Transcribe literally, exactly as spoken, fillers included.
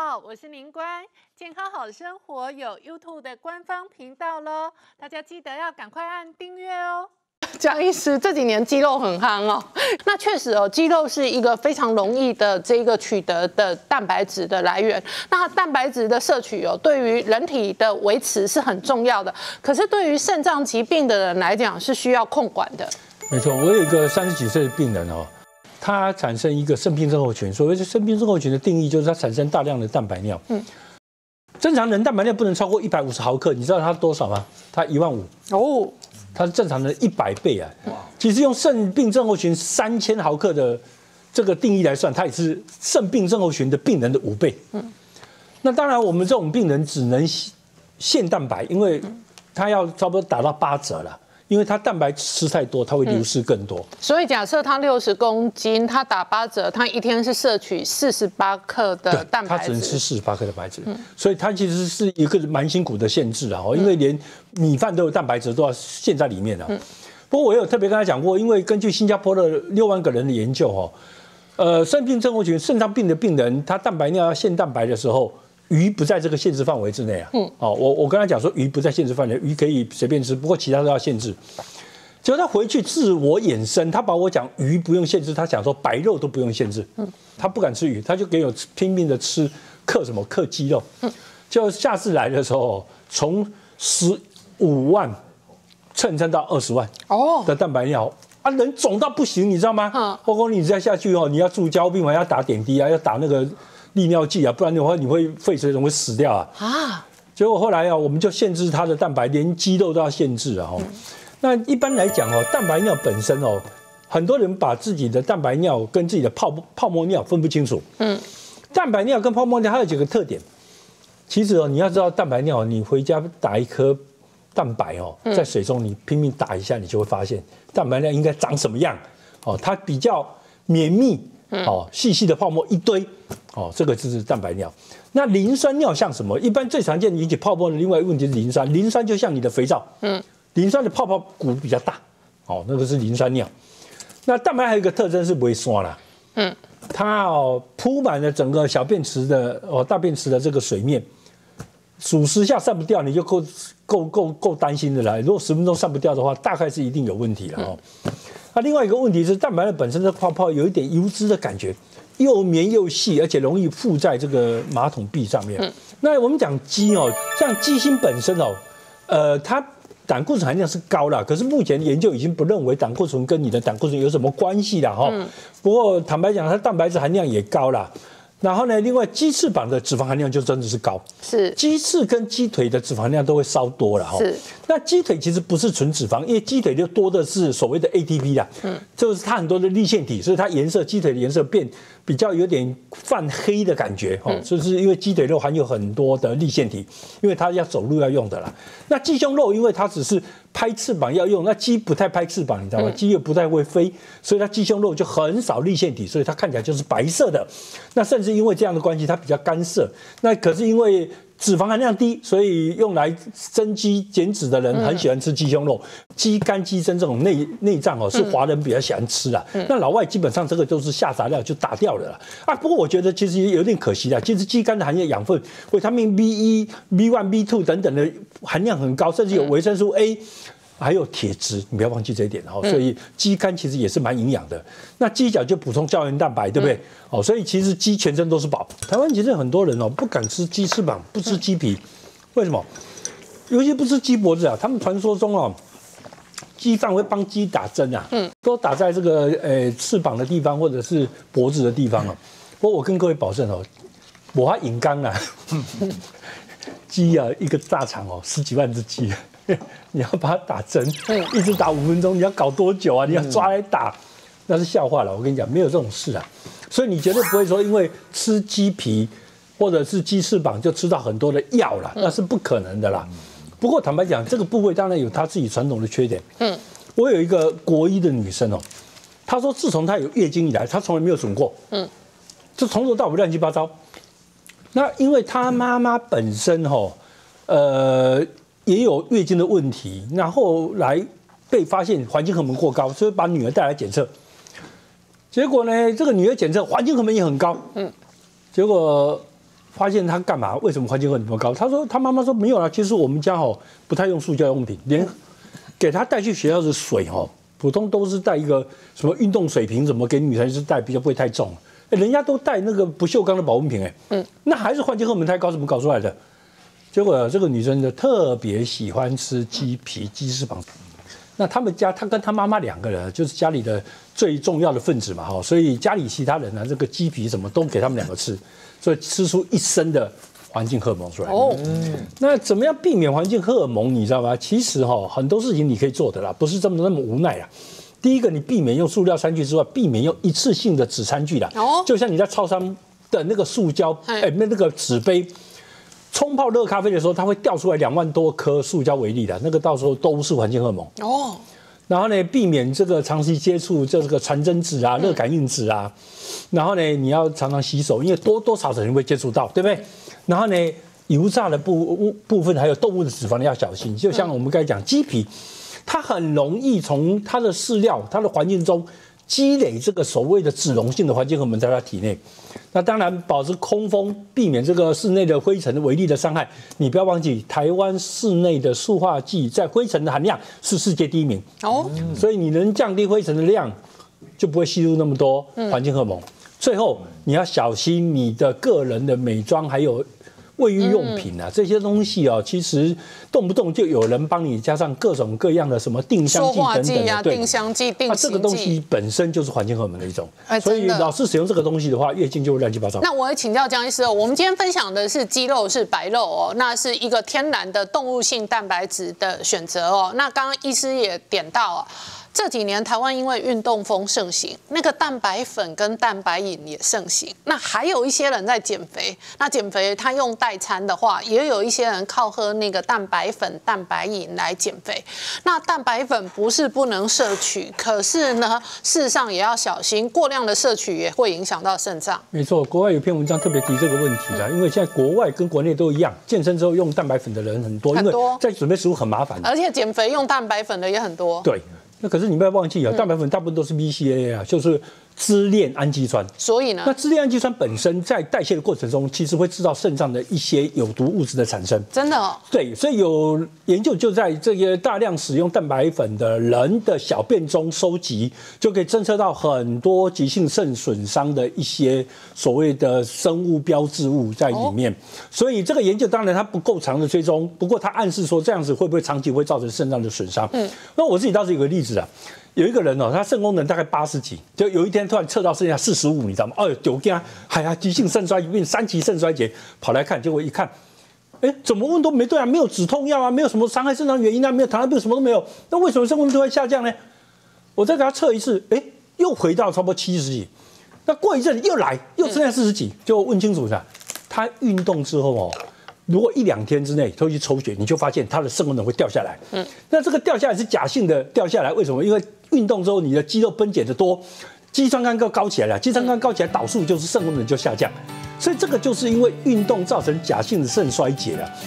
好，我是宁官，健康好生活有 YouTube 的官方频道喽，大家记得要赶快按订阅哦。江医师这几年肌肉很夯哦，那确实哦，肌肉是一个非常容易的这个取得的蛋白质的来源。那蛋白质的摄取哦，对于人体的维持是很重要的，可是对于肾脏疾病的人来讲是需要控管的。 没错，我有一个三十几岁的病人哦，他产生一个肾病症候群。所谓的肾病症候群的定义就是他产生大量的蛋白尿。嗯，正常人蛋白尿不能超过一百五十毫克，你知道他多少吗？他一万五哦。它是正常的一百倍啊！其实用肾病症候群三千毫克的这个定义来算，它也是肾病症候群的病人的五倍。嗯，那当然我们这种病人只能限蛋白，因为它要差不多达到八折了。因为它蛋白吃太多，它会流失更多。嗯、 所以假设他六十公斤，他打八折，他一天是摄取四十八克的蛋白质， 他只能吃四十八克的白质，嗯、所以它其实是一个蛮辛苦的限制啊。因为连米饭都有蛋白质都要限在里面了。嗯、不过我有特别跟他讲过，因为根据新加坡的六万个人的研究哦，呃，肾病症候群、肾脏病的病人，他蛋白尿要限蛋白的时候。鱼不在这个限制范围之内啊。嗯，哦，我我跟他讲说，鱼不在限制范围，鱼可以随便吃，不过其他都要限制。结果他回去自我衍生，他把我讲鱼不用限制，他讲说白肉都不用限制。嗯，他不敢吃鱼，他就给我拼命的吃克什么克鸡肉。嗯，就下次来的时候，从十五万蹭蹭到二十万哦的蛋白尿。啊，人肿到不行，你知道吗？嗯，包括你再下去哦，你要住交病，还要打点滴啊，要打那个。利尿剂啊，不然的话你会肺水肿会死掉啊！啊，结果后来啊，我们就限制它的蛋白，连肌肉都要限制啊。嗯、那一般来讲哦，蛋白尿本身哦，很多人把自己的蛋白尿跟自己的泡泡沫尿分不清楚。嗯，蛋白尿跟泡沫尿它有几个特点。其实哦，你要知道蛋白尿，你回家打一颗蛋白哦，在水中你拼命打一下，你就会发现蛋白尿应该长什么样。哦，它比较绵密。哦，细细的泡沫一堆，哦，这个就是蛋白尿。那磷酸尿像什么？一般最常见引起泡沫的另外一个问题是磷酸，磷酸就像你的肥皂，嗯，磷酸的泡泡骨比较大，哦，那个是磷酸尿。那蛋白还有一个特征是不会酸啦，嗯，它哦铺满了整个小便池的哦大便池的这个水面，数十下散不掉，你就够够够够担心的啦。如果十分钟散不掉的话，大概是一定有问题了哦。嗯那另外一个问题是，蛋白尿本身的泡泡有一点油脂的感觉，又绵又细，而且容易附在这个马桶壁上面。嗯、那我们讲鸡哦，像鸡心本身哦，呃，它胆固醇含量是高啦，可是目前研究已经不认为胆固醇跟你的胆固醇有什么关系啦哈。嗯、不过坦白讲，它蛋白质含量也高啦。然后呢，另外鸡翅膀的脂肪含量就真的是高，是鸡翅跟鸡腿的脂肪含量都会稍多了哈。是，那鸡腿其实不是纯脂肪，因为鸡腿就多的是所谓的 A T P 啦，嗯，就是它很多的粒线体，所以它颜色鸡腿的颜色变比较有点泛黑的感觉哈，就是因为鸡腿肉含有很多的粒线体，因为它要走路要用的啦。那鸡胸肉因为它只是拍翅膀要用，那鸡不太拍翅膀，你知道吗？鸡又不太会飞，所以它鸡胸肉就很少粒线体，所以它看起来就是白色的。那甚至因为这样的关系，它比较干涩。那可是因为脂肪含量低，所以用来增肌减脂的人很喜欢吃鸡胸肉。鸡肝、鸡胗这种内内脏哦，是华人比较喜欢吃的。那老外基本上这个都是下杂料就打掉了啦。啊，不过我觉得其实也有点可惜啦。其实鸡肝的含有养分、维他命 B 一、B 一、B 二 等等的含量很高，甚至有维生素 A。还有铁质，你不要忘记这一点哦。所以鸡肝其实也是蛮营养的。那鸡脚就补充胶原蛋白，对不对？哦，所以其实鸡全身都是宝。台湾其实很多人哦不敢吃鸡翅膀，不吃鸡皮，为什么？尤其不吃鸡脖子啊。他们传说中哦，鸡贩会帮鸡打针啊，嗯，都打在这个呃翅膀的地方或者是脖子的地方哦。不过我跟各位保证哦，我还引缸啊，鸡啊一个大场哦十几万只鸡。你要把它打针，一直打五分钟，你要搞多久啊？你要抓来打，那是笑话了。我跟你讲，没有这种事啊。所以你绝对不会说，因为吃鸡皮或者是鸡翅膀就吃到很多的药了，那是不可能的啦。不过坦白讲，这个部位当然有它自己传统的缺点。嗯，我有一个国一的女生哦，她说自从她有月经以来，她从来没有肿过。嗯，就从头到尾乱七八糟。那因为她妈妈本身哦，呃。也有月经的问题，然后来被发现环境荷尔蒙过高，所以把女儿带来检测。结果呢，这个女儿检测环境荷尔蒙也很高，嗯，结果发现他干嘛？为什么环境会那么高？他说他妈妈说没有啦，其实我们家哦不太用塑胶用品，连给他带去学校的水哦，普通都是带一个什么运动水瓶，怎么给女孩子带比较不会太重。欸、人家都带那个不锈钢的保温瓶，哎，嗯，那还是环境荷尔蒙太高，怎么搞出来的？结果这个女生就特别喜欢吃鸡皮、鸡翅膀。那他们家，他跟他妈妈两个人就是家里的最重要的分子嘛，哈，所以家里其他人呢，这个鸡皮什么都给他们两个吃，所以吃出一身的环境荷尔蒙出来。哦，那怎么样避免环境荷尔蒙？你知道吗？其实哈，很多事情你可以做的啦，不是这么那么无奈啦。第一个，你避免用塑料餐具之外，避免用一次性的纸餐具啦。哦，就像你在超商的那个塑胶，哎，那那个纸杯。冲泡热咖啡的时候，它会掉出来两万多颗塑胶微粒的，那个到时候都是环境荷尔蒙哦。然后呢，避免这个长期接触这个传真纸啊、热感应纸啊。然后呢，你要常常洗手，因为多多少少你会接触到，对不对？然后呢，油炸的部部分还有动物的脂肪要小心，就像我们刚才讲鸡皮，它很容易从它的饲料、它的环境中积累这个所谓的脂溶性的环境荷尔蒙在它体内。那当然，保持通风，避免这个室内的灰尘微粒的伤害。你不要忘记，台湾室内的塑化剂在灰尘的含量是世界第一名哦。所以你能降低灰尘的量，就不会吸入那么多环境荷尔蒙。嗯、最后，你要小心你的个人的美妆还有卫浴用品啊，嗯、这些东西哦，其实动不动就有人帮你加上各种各样的什么定香剂等等的， 对，定香剂、定型剂， 这个东西本身就是环境荷尔蒙的一种，哎、所以老是使用这个东西的话，月经就会乱七八糟。 那我也请教江医师哦，我们今天分享的是鸡肉是白肉哦，那是一个天然的动物性蛋白质的选择哦。那刚刚医师也点到啊。这几年台湾因为运动风盛行，那个蛋白粉跟蛋白饮也盛行。那还有一些人在减肥，那减肥他用代餐的话，也有一些人靠喝那个蛋白粉、蛋白饮来减肥。那蛋白粉不是不能摄取，可是呢，事实上也要小心，过量的摄取也会影响到肾脏。 没错，国外有篇文章特别提这个问题的，因为现在国外跟国内都一样，健身之后用蛋白粉的人很多，因为在准备食物很麻烦， 而且减肥用蛋白粉的也很多。 对。那可是你不要忘记啊，蛋白粉大部分都是 V C A 啊，就是支链氨基酸。 所以呢， 那支链氨基酸本身在代谢的过程中，其实会制造肾脏的一些有毒物质的产生。 真的哦。 对，所以有研究就在这些大量使用蛋白粉的人的小便中收集，就可以侦测到很多急性肾损伤的一些所谓的生物标志物在里面。哦、所以这个研究当然它不够长的追踪，不过它暗示说这样子会不会长期会造成肾脏的损伤？嗯，那我自己倒是有个例子啊。有一个人哦，他肾功能大概八十几，就有一天突然测到剩下四十五，你知道吗？哦，有惊，哎呀，急性肾衰竭，三期肾衰竭，跑来看，结果一看，哎，怎么问都没对啊，没有止痛药啊，没有什么伤害肾脏原因啊，没有糖尿病，什么都没有，那为什么肾功能都会下降呢？我再给他测一次，哎，又回到差不多七十几，那过一阵又来，又剩下四十几，就问清楚一下，他运动之后哦。如果一两天之内都去抽血，你就发现它的肾功能会掉下来。嗯，那这个掉下来是假性的掉下来，为什么？因为运动之后你的肌肉分解的多，肌酸酐高高起来了，肌酸酐高起来导数就是肾功能就下降，所以这个就是因为运动造成假性的肾衰竭了。